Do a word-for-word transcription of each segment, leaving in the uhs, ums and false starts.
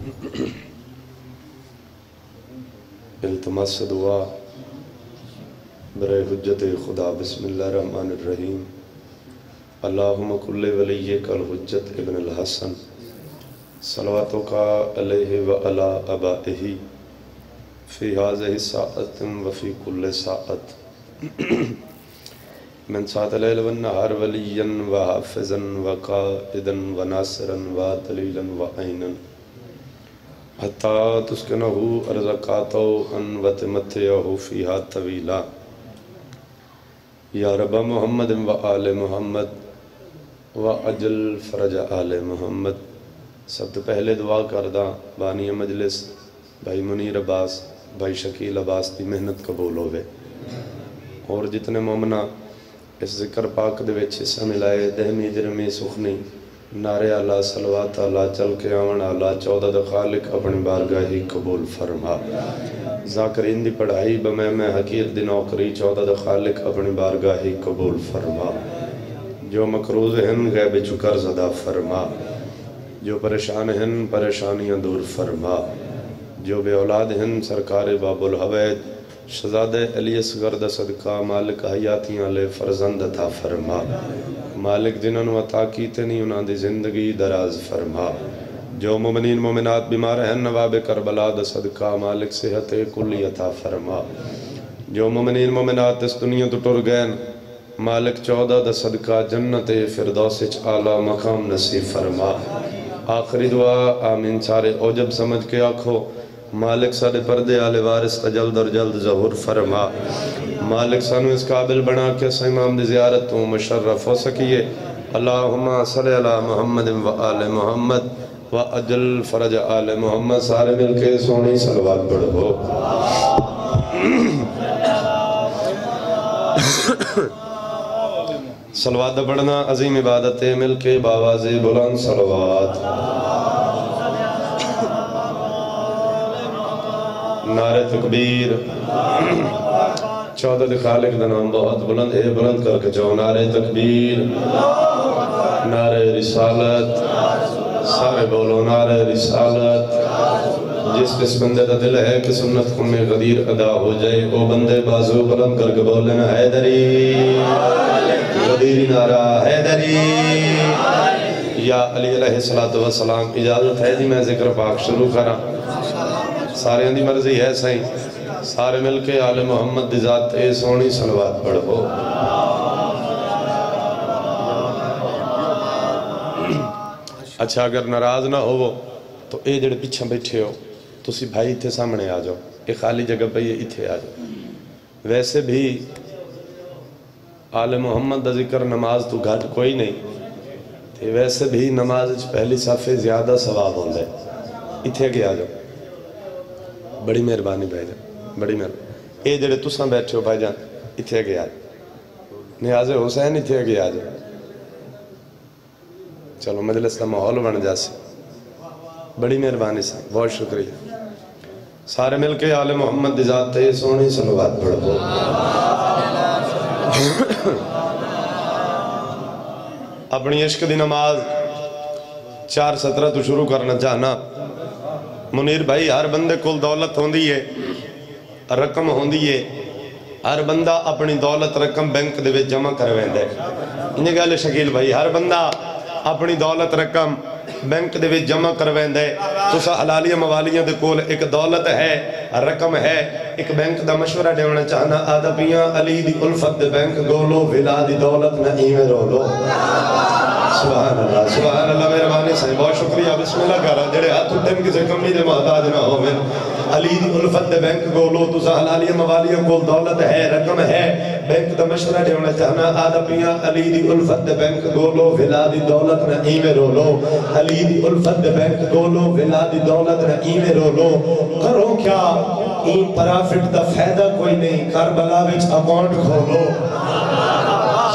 التماس دعا برائے حجت خدا بسم اللہ الرحمن الرحیم اللہم کل ولیک الحجت ابن الحسن صلواتو کا علیہ وعلا ابائہی فی حاضہ ساعت وفی کل ساعت من ساعت اللیل والنہار ولیا وحافظا وقائدا وناصرا ودلیلا وعینا حتی تسکنہو ارزقاتو ان وتمتعہو فیہا طویلا یا رب محمد و آل محمد و اجل فرج آل محمد۔ سب تو پہلے دعا کردہ بانی مجلس بھائی منیر عباس بھائی شکیل عباس دی محنت قبول ہوئے، اور جتنے مومنہ اس ذکر پاک دے وچ حصہ ملائے دہمی جرمی سخنی نعرے اللہ صلوات اللہ چل کے آون اللہ چودہ دا خالق اپنی بارگاہی قبول فرما۔ ذاکرین دی پڑھائی بمیں میں حقیر دی نوکری چودہ دا خالق اپنی بارگاہی قبول فرما۔ جو مقروض ہیں غیب چکر زدہ فرما، جو پریشان ہیں پریشانیاں دور فرما، جو بے اولاد ہیں سرکار باب الحوید شہزادہ علی اصغر دا صدقہ مالک حیاتیاں لے فرزند عطا فرما۔ مالک جنہوں نے عطا کیتے نہیں انہاں دی زندگی دراز فرما۔ جو مومنین مومنات بیمار ہیں نواب کربلا دا صدقہ مالک صحت کلی عطا فرما۔ جو مومنین مومنات اس دنیا تو ٹر گئے مالک چودہ دا صدقہ جنت فردوس اعلیٰ مقام نصیب فرما۔ آخری دعا آمین سارے اوجب سمجھ کے آکھو مالک سارے پردے آلے وارث کا جلد اور جلد ظہور فرما۔ مالک سانو اس قابل بنا کے سا امام دی زیارت تو مشرف ہو سکیے۔ اللہم صلی علی محمد و آل محمد و اجل فرج آل محمد۔ سارے مل کے سونی صلوات پڑھو۔ صلوات پڑھنا عظیم عبادت ہے، مل کے باواز بلند صلوات۔ نعرہ تکبیر، چودہ دی خالق دا نام بہت بلند ہے، بلند کر کے چاہو نعرہ تکبیر، نعرہ رسالت، سارے بولو نعرہ رسالت۔ جس کس بندے دا دل ہے کہ سنت خون میں غدیر ادا ہو جائے وہ بندے بازو بلند کر کے بولنا حیدری، غدیری نعرہ حیدری۔ یا علی علیہ السلام اجازت ہے جی میں ذکر پاک شروع کرا، سارے اندھی مرضی ہے صحیح، سارے مل کے آل محمد دی ذات اے سونی صلوات پڑھو۔ اچھا اگر ناراض نہ ہو تو اے جڑے پیچھے بیٹھے ہو تو سی بھائی تھے سامنے آ جاؤ، ایک خالی جگہ پہ یہ اتھے آ جاؤ۔ ویسے بھی آل محمد دا ذکر نماز تو گھٹ کوئی نہیں تھے، ویسے بھی نماز پہلی صفحے زیادہ ثواب ہوندے، اتھے کے آ جاؤ۔ بڑی مہربانی بھائی جان، بڑی مہربانی۔ اے جڑے تساں بیٹھے ہو بھائی جان اتھے کے آ جاؤ، نیاز حسین اتھے کے آ جاؤ۔ چلو مجلس کا ماحول بن جاسے، بڑی مہربانی سے بہت شکریہ۔ سارے مل کے آل محمد دی ذات سونی صلوات پڑھو۔ اپنی عشق دی نماز چار سترہ تو شروع کرنا چاہنا۔ منیر بھائی ہر بندے کل دولت ہوندی ہے، رقم ہوندی ہے، ہر بندہ اپنی دولت رقم بینک دے وچ جمع کرویں دے۔ انہیں گالے شکیل بھائی ہر بندہ اپنی دولت رقم بینک دے وچ جمع کرویں دے۔ تو سا حلالیہ موالیہ دے کول ایک دولت ہے، رقم ہے، ایک بینک دا مشورہ دیونا چاہنا آدھا پیاں علی دی الفت دے بینک گولو ولا دی دولت نعیم رولو۔ سبحان اللہ سبحان اللہ مہربانی سے بہت شکریہ۔ بسم اللہ کر رہا جڑے ہاتھ اٹھن کسی کمی دے محتاج نہ ہوئے۔ علی دی الفت دے بینک گولو تو سا حلالیہ موالیہ کول دولت ہے، رقم ہے، بینک دا مشورہ دیونا چاہنا آدھا پیاں علی دی الفت دے بینک گولو ولا دی دولت نعیم رولو۔ علی دی الفت دے بینک گولو ولا دی دولت نعیم رولو۔ کرو کیا این پرافٹ دا فائدہ کوئی نہیں، کربلا وچ اکاؤنٹ کھولو۔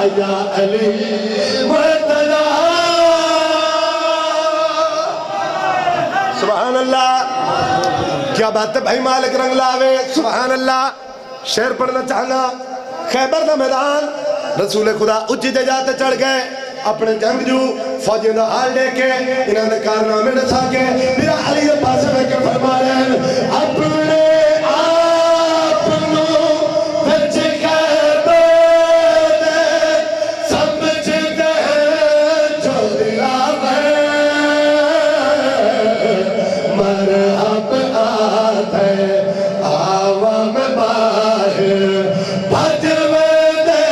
या अली मुर्तजा। सुभान अल्लाह, क्या बात है भाई, मालिक रंग लावे। सुभान अल्लाह। शेर पढ़ना चाहना। खैबर का मैदान, रसूल खुदा उच्ची जगह ते चढ़ गए, अपने जंगजू फौजियों का हाल देखे, इन्होंने कारनामे दसा के मेरा अली के पास में के फरमा रहे हैं अपने आप नु विच खैबर समझदे जो दिलावे मरहब आते आवाम बाहर भजवे दे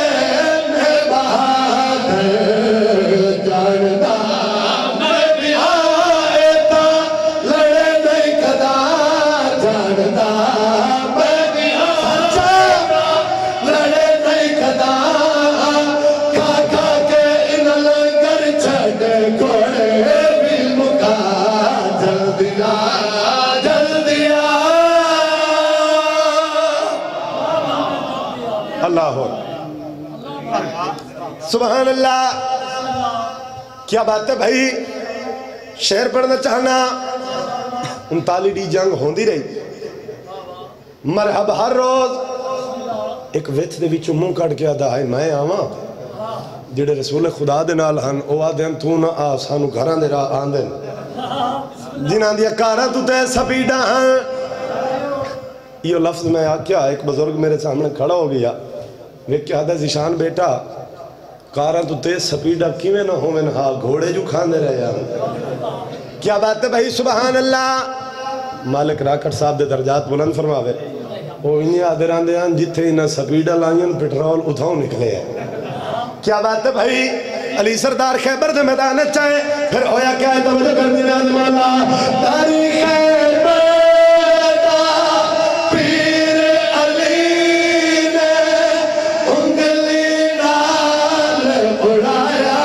सुभान अल्लाह। क्या बात है भाई, शेर पढ़ना चाहना। उनताली डी जंग होंदी रही, मरहब हर रोज एक विच दे विचों मुंह कट के आदा है मैं आवां, जेड़े रसूल खुदा दे नाल हन ओ आदे हन तू ना आ, सानू घरां दे राह आंदे जिन्हां दी कारां तू ते स्पीडां हन। यो लफ्ज मैं आख्या, एक बुजुर्ग मेरे सामने खड़ा हो गया, वे क्या आदा जिशान बेटा कारा तू तेज स्पीडा किवें ना होवें, हाँ घोड़े जू खांदे रहे यार। क्या बात है भाई, सुभान अल्लाह। मालिक राकट साहब दे दर्जात बुलंद फरमावे, वो इन्हें आदे रहिंदे हन जिथे इन्हां स्पीडा लाईन पेट्रोल उथां निकले है। क्या बात है भाई, अली सरदार खैबर दे मैदान च आए, फिर होया क्या है तवज्जो कर दी नाज़माना तारीख खैबर दा पीर अली ने उंगली नाल उड़ाया,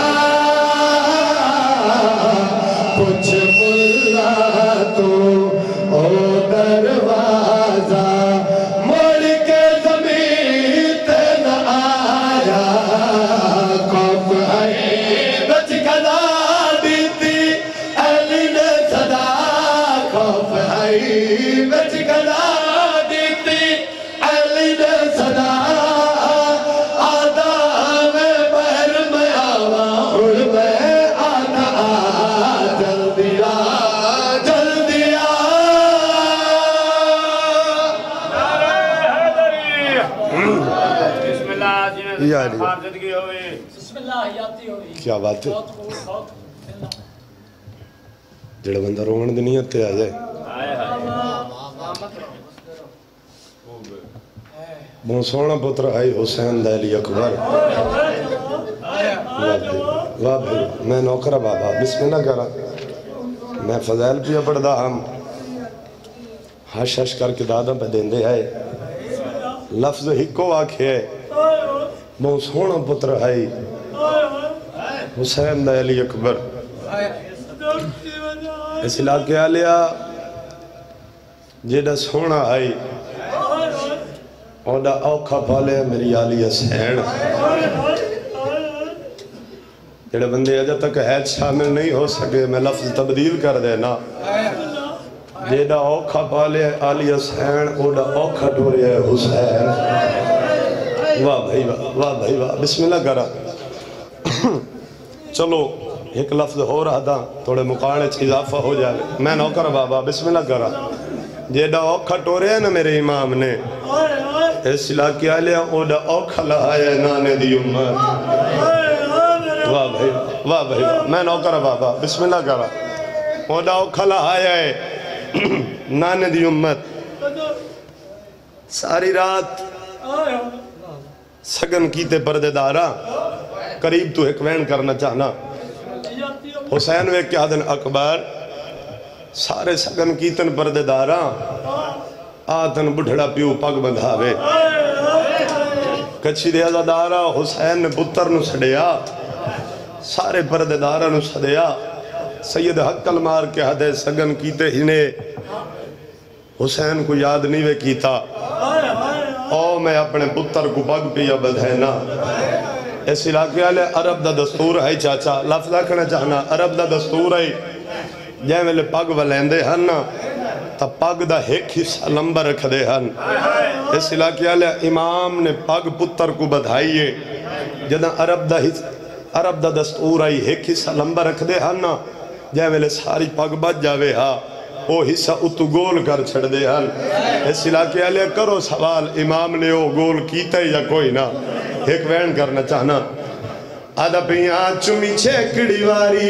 कुछ मुल्ला तो ओ दरवाजा मोड़ के ज़मीन ते न आया, खौफ है बच गदा दीती अली ने सदा, खौफ है बच गदा दीती अली ने सदा, आदा में बहर में आवा उड़ में आदा आ जल्दी आ जल्दी आ। क्या बात है, जेड़ा बंदा रोवन दी नीयत ते आ जाए, बहुत सोहना पुत्र है हुसैन दा अली अकबर। वाह भाई, मैं नौकरा बाबा बिस्मिल्लाह करा, मैं फजैल पिया पढ़दा हम हश हश करके दादा पे देंदे है, लफ्ज हिको आखे बहुत सोहना पुत्र है हुसैन दा अली अकबर। इस इलाके आलिया जेड़ा सोहना है ओदा औखा पाले मेरी आली हुसैन, जेड़े बंदे अजे तक हैज शामिल नहीं हो सके मैं लफ्ज तब्दील कर देना, जेड़ा औखा पाले आली हुसैन ओदा औखा टोरे हुसैन। वाह भाई वाह, वाह भाई वाह, बिस्मिल्लाह करा। चलो एक लफ्ज हो रहा था थोड़े मुकाने च इजाफा हो जाए, मैं नौकर बाबा बिस्मिल्लाह करा। जेड़ा औखा टोरिया ना मेरे इमाम ने इस इलाके आलिया ओदा औखा लहाया नाने दी उम्मत। वाह भाई वाह भाई वाह, मैं नौकर बाबा बिस्मिल्लाह करा, ओदा औखा लहाया है नाने दी उम्मत। सारी रात सगन कीते पर्देदारा, करीब तू एक वैन करना चाहना। हुसैन वे क्या दिन अकबर सारे सगन कीतन पर्देदारा, आतन बुढ़ड़ा प्यू पग बंधावे, कच्छी दे आजादारा हुसैन ने पुत्र नु छड़िया, सारे पर्देदारा नु सदिया, सैयद हक्कल मार के हदे सगन कीते हिने हुसैन को याद नहीं वे कीता। ओ मैं अपने पुत्र को पग पिया बधाना, اس علاقے والے عرب دا دستور ہے چاچا لفظ آکھنا چاہنا عرب دا دستور ہے جے ویلے پگ ولیندے ہن تا پگ دا ایک حصہ لمبا رکھ دے ہن اس علاقے والے امام نے پگ پتر کو بدھائیے جدہ عرب دا عرب دا دستور آئی ایک حصہ لمبا رکھ دے ہن جے ویلے ساری پگ بچ جاوے ہاں وہ حصہ اتو گول کر چھڑ دے ہن اس علاقے والے کرو سوال امام نے وہ گول کیتا یا کوئی نہ ایک وین کرنا چاہنا آدھا پیاں چمی چھیکڑی واری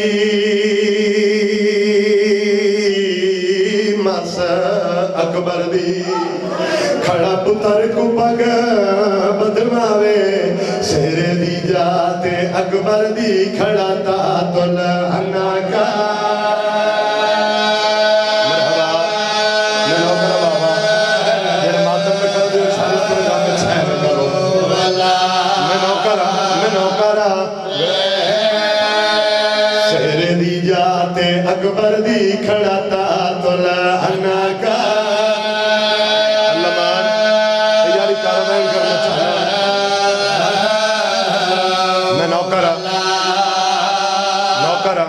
ماس اکبر دی کھڑا پتر کو پگ بدماوے سہرے دی جاتے اکبر دی کھڑا تا تل ہنا کا اکبر دی کھڑا تا تلہنا کا علمان تیاری کارمین کرنا چاہنا میں نوکرہ نوکرہ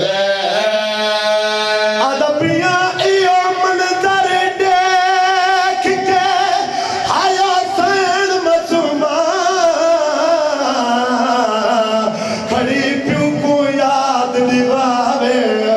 آدھا پریاں ایو منظر دیکھ کے آیا سین مسومہ کھڑی پیوں کو یاد دیواوے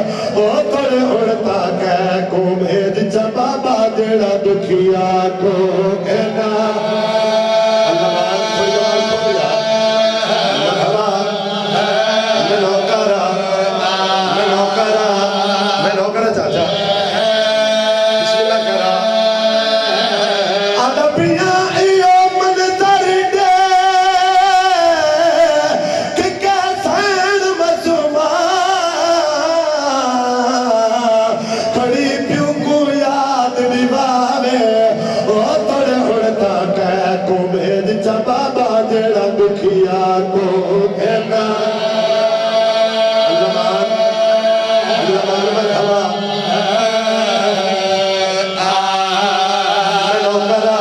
کو بھید چبابا دیڑا دکھیا کو کہنا اللہ مان کوئی جوان کو دیا مرحبا میں نوکرہ میں نوکرہ میں نوکرہ چاچا بسم اللہ کرا آدھا پریاں ایو منظر دے کہ کیسین مسومہ بابا جڑا دکھیا کو کہنا علمان علمان مرحبا میں نوکرہ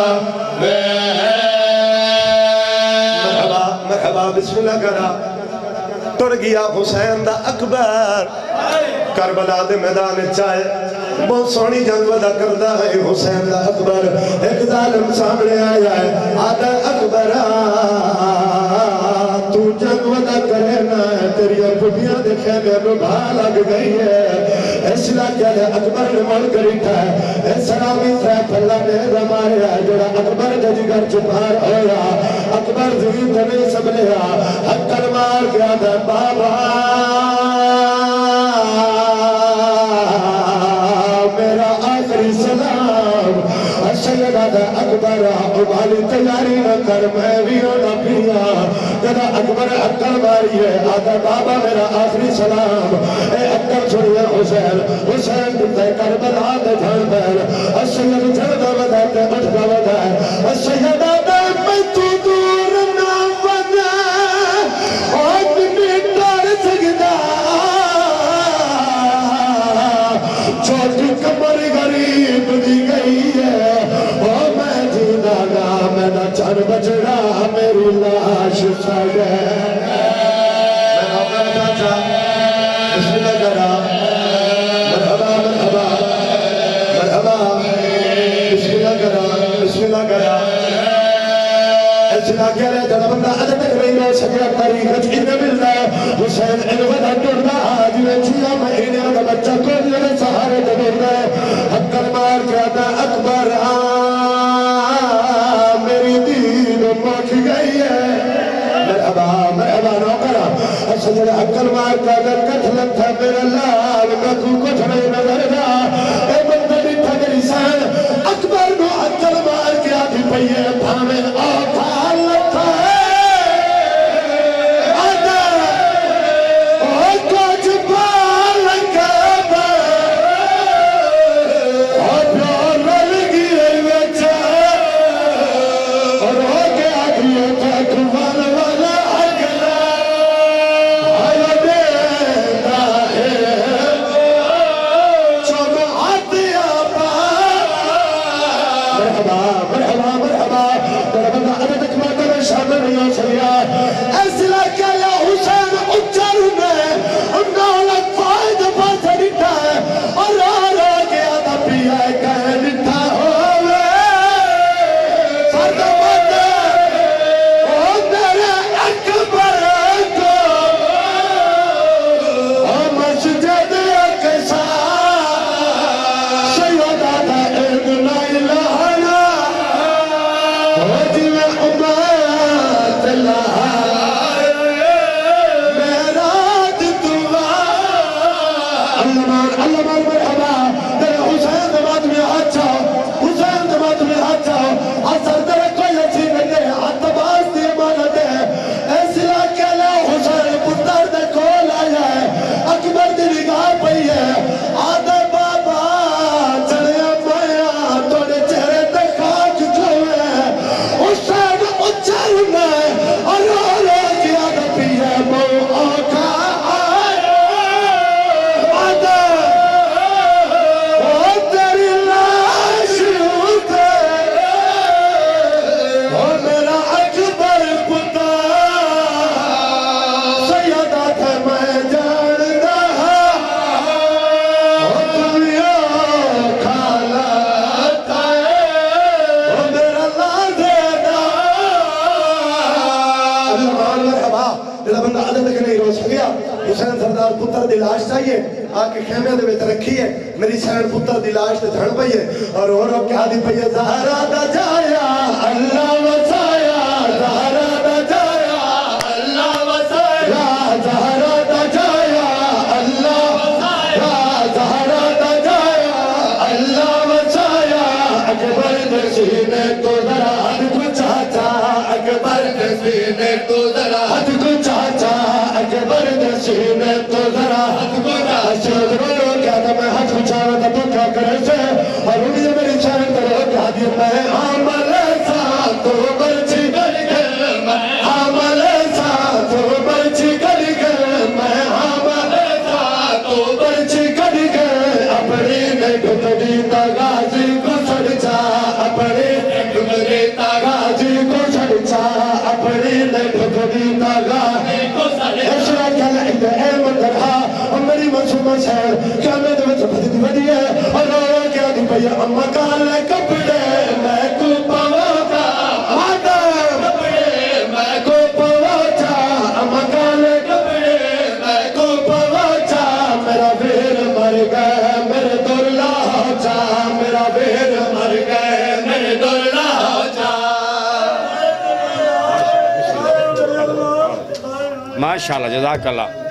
مرحبا مرحبا بسم اللہ کرا ٹر گیا حسین دا اکبر کربلا دے میدان چاہے بہت سونی جنگ ودا کردہ ہے حسین دا اکبر ایک ظالم سامنے آیا ہے آدھا اکبر تو جنگ ودا کرنا ہے تیری اپنیاں دیکھے میں بھا لگ گئی ہے اس علاقے لے اکبر نے مل کریتا ہے اس سلامی سیف اللہ نے رمائے ہے جڑا اکبر کا جگر چپار ہویا اکبر زمین دنے سب لیا حق کلمار کیا تھا بابا میرا آخری سلام سیدہ دا اکبر ابالی تیاری نہ کر میں بھی ہونا پیا جدا اکبر اکل ماری ہے آدھا بابا میرا آخری سلام اے اکل چھوڑیا حسین حسین دیتے کربلا دے جھڑ دیر سید جھڑ دا ودا تے اٹھ دا ودا ہے سیدہ دا میں تو دور نہ ودا اور میں ڈر سکتا چھوٹی کمر غریب دی گئی ہے اور میں جینا گا میں نہ چن بچڑا میری لاش سڑ ہے میں نوکر چاچا بسم اللہ کرا مرحبا مرحبا مرحبا بسم اللہ کرا بسم اللہ کرا اس علاقے لے جڑا بندہ ادھر تک نہیں رہ سکیا تاریخ انہیں ملنا حسین انہیں ودا ٹوڑنا آج میں چھیا میں انہیں کا بچہ کو میرے سہارے دبیر ہے حقر مار کیا تھا اکبر آن میری دین موک گئی ہے مرحبا مرحبا نوکرہ سجد حقر مار کیا تھا کتلت تھا میرا لال میں کو کچھ نہیں نظر دا اے بندی تھا میری سان اکبر نو حقر مار کیا تھی پہیے پھامے آتا لتا ہے مرحبا مرحبا مرحبا ऐसला क्या हुसैन उच्चर में नौलत फायद पास निठा और आ रहा गया था पिया कह निठा होवे सरदमत ओ मेरे अकबर को ओ मस्जिद अक़सा सैयदा था इल्म इलाहा ओ जिले उम्मत अल्लाह मेराज दुआ अल्लाह अल्लाह मरहबा तेरे हुसैन दमाद में अच्छा हुसैन दमाद में अच्छा असर तेरे कोई अच्छी नहीं है अतबास दी मानत है ऐसला क्या ला हुसैन पुत्र दे कोल आया है अकबर दी निगाह पई है आदे बाबा चढ़िया माया तोड़े चेहरे ते खाक जोवे हुसैन उच्चर में और रो किया दा पिया मो आका आया आदे ओ तेरी लाश उठे ओ मेरा अकबर पुता सैयदा थे मैं जानदा ओ दुनिया खाला ताए ओ मेरा लाजेदा अल्लाह मरहबा जेड़ा बंदा अदे तक नहीं रो सकिया हुसैन सरदार पुत्र दी लाश चाहिए आके खेमे दे विच रखी है मेरी सैन पुत्र दी लाश ते धड़ पई है और रो रो के आदी पई है ज़हरा दा जाया अल्लाह वसाया ज़हरा दा जाया अल्लाह वसाया ज़हरा दा जाया अल्लाह वसाया ज़हरा दा जाया अल्लाह वसाया अकबर दे सीने तो जरा हद को चाचा अकबर दे सीने तो जरा हद को चाचा अकबर दे सीने तो जरा हद को चाचा रो क्या था मैं हद को चाचा था तो क्या करे से और उन्हीं मेरी शान करो क्या दी मैं अमल सा तो बर्ची कर के मैं अमल सा तो बर्ची कर के मैं अमल सा तो बर्ची कर के अपनी नहीं ढूंढी गाजी को सड़चा अपनी नहीं ढूंढी गाजी को सड़चा अपनी नहीं ढूंढी गाजी को सड़चा क्या लगता है मंदरहा और मेरी मंसूबा शहर क्या मैं तो बच्चा बदी बदी है और रो क्या दी भैया अम्मा काले कपड़े मैं को पवाता माता कपड़े मैं को पवाता अम्मा काले कपड़े मैं को पवाता मेरा वीर मर गया मेरे दुर्ला जा मेरा वीर मर गया मेरे दुर्ला जा माशाअल्लाह जज़ाकल्लाह।